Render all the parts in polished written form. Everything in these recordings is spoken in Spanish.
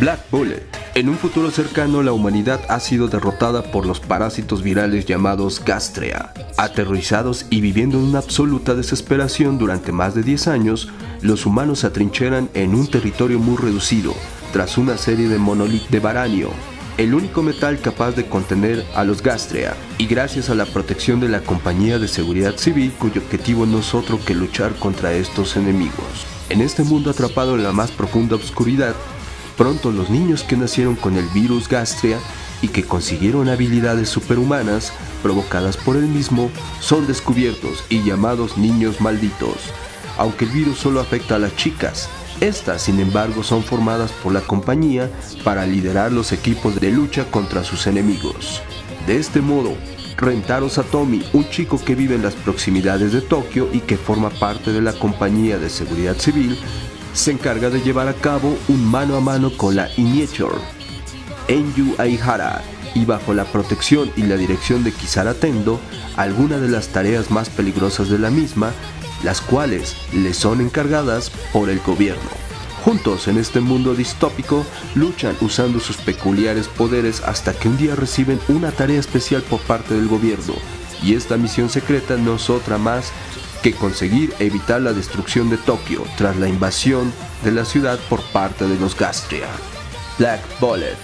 Black Bullet. En un futuro cercano, la humanidad ha sido derrotada por los parásitos virales llamados Gastrea. Aterrorizados y viviendo en una absoluta desesperación durante más de 10 años, los humanos se atrincheran en un territorio muy reducido, tras una serie de monolitos de varanio, el único metal capaz de contener a los Gastrea, y gracias a la protección de la Compañía de Seguridad Civil, cuyo objetivo no es otro que luchar contra estos enemigos. En este mundo atrapado en la más profunda oscuridad, pronto los niños que nacieron con el virus Gastrea y que consiguieron habilidades superhumanas provocadas por el mismo son descubiertos y llamados niños malditos. Aunque el virus solo afecta a las chicas, estas, sin embargo, son formadas por la compañía para liderar los equipos de lucha contra sus enemigos. De este modo, Rentaro Satomi, un chico que vive en las proximidades de Tokio y que forma parte de la Compañía de Seguridad Civil, se encarga de llevar a cabo un mano a mano con la Initiator, Enju Aihara, y bajo la protección y la dirección de Kisara Tendo, algunas de las tareas más peligrosas de la misma, las cuales le son encargadas por el gobierno. Juntos en este mundo distópico, luchan usando sus peculiares poderes hasta que un día reciben una tarea especial por parte del gobierno, y esta misión secreta no es otra más que conseguir evitar la destrucción de Tokio tras la invasión de la ciudad por parte de los Gastrea. Black Bullet.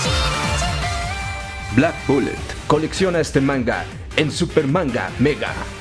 Black Bullet. Colecciona este manga en Super Manga Mega.